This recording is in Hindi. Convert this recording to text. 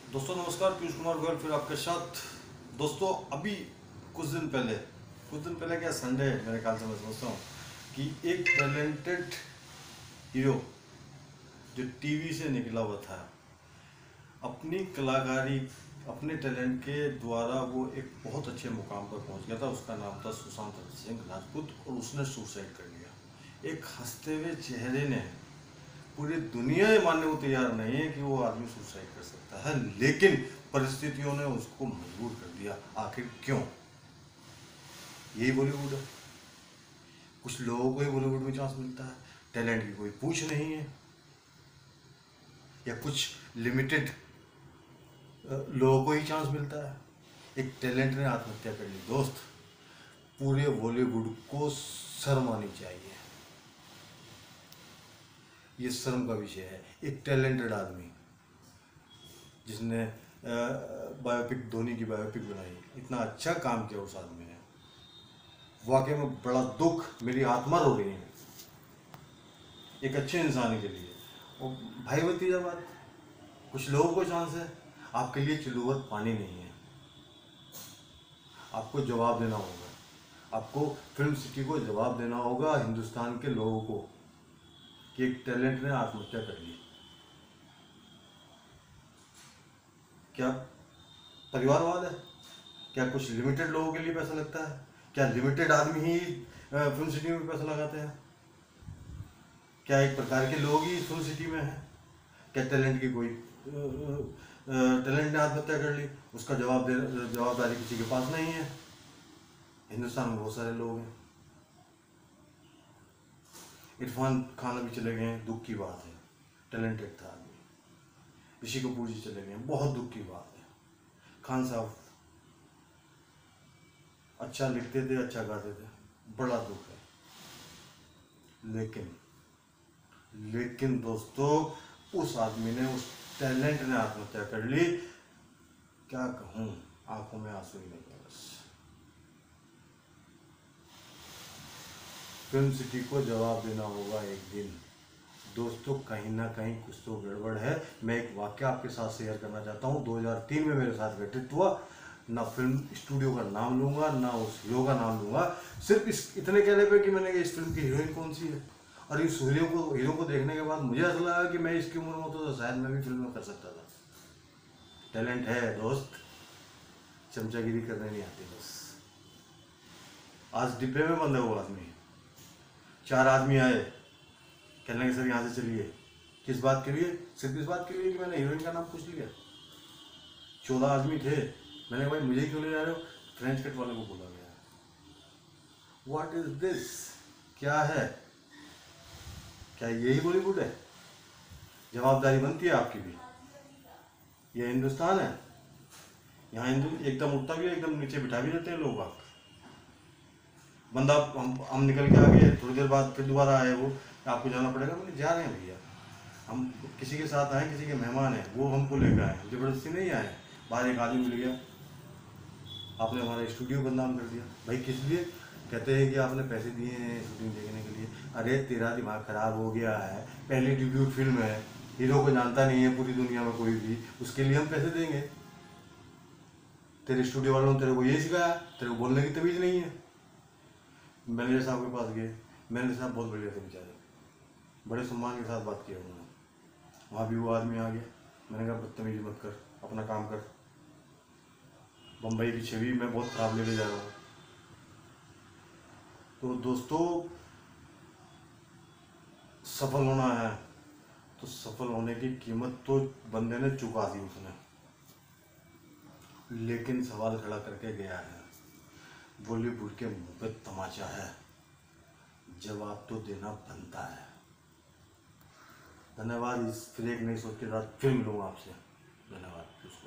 दोस्तों नमस्कार, पीयूष कुमार गोयल फिर आपके साथ। दोस्तों अभी कुछ दिन पहले क्या संडे मेरे ख्याल से मैं समझता हूँ कि एक टैलेंटेड हीरो जो टीवी से निकला हुआ था, अपनी कलाकारी अपने टैलेंट के द्वारा वो एक बहुत अच्छे मुकाम पर पहुंच गया था। उसका नाम था सुशांत सिंह राजपूत और उसने सुसाइड कर लिया। एक हंसते हुए चेहरे ने पूरी दुनिया ये मानने को तैयार नहीं है कि वो आदमी सुसाइड कर सकता है, लेकिन परिस्थितियों ने उसको मजबूर कर दिया। आखिर क्यों? यही बॉलीवुड है। कुछ लोगों को ही बॉलीवुड में चांस मिलता है, टैलेंट की कोई पूछ नहीं है, या कुछ लिमिटेड लोगों को ही चांस मिलता है। एक टैलेंट ने आत्महत्या कर ली दोस्त। पूरे बॉलीवुड को शर्म आनी चाहिए। ये शर्म का विषय है। एक टैलेंटेड आदमी जिसने बायोपिक, धोनी की बायोपिक बनाई, इतना अच्छा काम किया उस आदमी ने। वाकई में बड़ा दुख, मेरी आत्मा रो रही है एक अच्छे इंसान के लिए। और भाई भतीजा बात, कुछ लोगों को चांस है, आपके लिए चिल्लुवत पानी नहीं है। आपको जवाब देना होगा, आपको फिल्म सिटी को जवाब देना होगा, हिंदुस्तान के लोगों को, कि एक टैलेंट ने आत्महत्या कर ली। क्या परिवारवाद है? क्या कुछ लिमिटेड लोगों के लिए पैसा लगता है? क्या लिमिटेड आदमी ही फिल्म सिटी में पैसा लगाते हैं? क्या एक प्रकार के लोग ही फिल्म सिटी में हैं? क्या टैलेंट की कोई टैलेंट ने आत्महत्या कर ली, उसका जवाबदारी किसी के पास नहीं है। हिंदुस्तान में बहुत सारे लोग हैं। इरफान खान अभी चले गए हैं, दुख की बात है, टैलेंटेड था आदमी। ऋषि कपूर जी चले गए हैं, बहुत दुख की बात है। खान साहब अच्छा लिखते थे, अच्छा गाते थे, बड़ा दुख है। लेकिन दोस्तों, उस आदमी ने, उस टैलेंट ने आत्महत्या कर ली। क्या कहूँ, आंखों में आंसू ही नहीं है बस। फिल्म सिटी को जवाब देना होगा एक दिन। दोस्तों कहीं ना कहीं कुछ तो गड़बड़ है। मैं एक वाक्य आपके साथ शेयर करना चाहता हूँ, 2003 में मेरे साथ घटित हुआ। ना फिल्म स्टूडियो का नाम लूंगा, ना उस हीरो का नाम लूंगा, सिर्फ इस इतने कहने पे कि मैंने इस फिल्म की हीरोइन कौन सी है। और इस हीरो को देखने के बाद मुझे ऐसा लगा कि मैं इसकी उम्र में होता तो शायद मैं भी फिल्म में कर सकता था। टैलेंट है दोस्त, चमचागिरी करने नहीं आती बस। आज डिब्बे में बंद है वो आदमी। 4 आदमी आए, कहने के सर यहाँ से चलिए। किस बात के लिए? सिर्फ इस बात के लिए कि मैंने हीरोइन का नाम पूछ लिया। 14 आदमी थे, मैंने कहा भाई मुझे क्यों ले जा रहे हो? फ्रेंच कट वाले को बोला गया। What is this? क्या है? क्या यही बॉलीवुड है? जवाबदारी बनती है आपकी भी। ये हिंदुस्तान है, यहाँ हिंदू एकदम उठता भी है, एकदम नीचे बिठा भी देते हैं लोग। आप बंदा, हम निकल के आ गए, थोड़ी देर बाद फिर दोबारा आए वो, आपको जाना पड़ेगा। मैंने जा रहे हैं भैया, हम किसी के साथ आए, किसी के मेहमान हैं, वो हमको लेकर आए, जबरदस्ती नहीं आए। बाहर एक आदमी मिल गया, आपने हमारा स्टूडियो बदनाम कर दिया। भाई किस लिए? कहते हैं कि आपने पैसे दिए हैं शूटिंग देखने के लिए। अरे तेरा दिमाग खराब हो गया है, पहली डिब्यूट फिल्म है, हीरो को जानता नहीं है पूरी दुनिया में कोई भी, उसके लिए हम पैसे देंगे? तेरे स्टूडियो वालों ने तेरे को ये सिखाया? तेरे को बोलने की तमीज़ नहीं है? मैनेजर साहब के पास गए, मैनेजर साहब बहुत बढ़िया थे बेचारे, बड़े सम्मान के साथ बात किया उन्होंने। वहाँ भी वो आदमी आ गया, मैंने कहा बदतमीजी मत कर, अपना काम कर। बम्बई की छवि मैं बहुत खराब लेके जा रहा हूँ। तो दोस्तों, सफल होना है तो सफल होने की कीमत तो बंदे ने चुका दी उसने, लेकिन सवाल खड़ा करके गया है। बॉलीवुड के मुंह पे तमाचा है, जवाब तो देना बनता है। धन्यवाद। फिर एक नई सोच के साथ फिर मिलूंगा आपसे। धन्यवाद।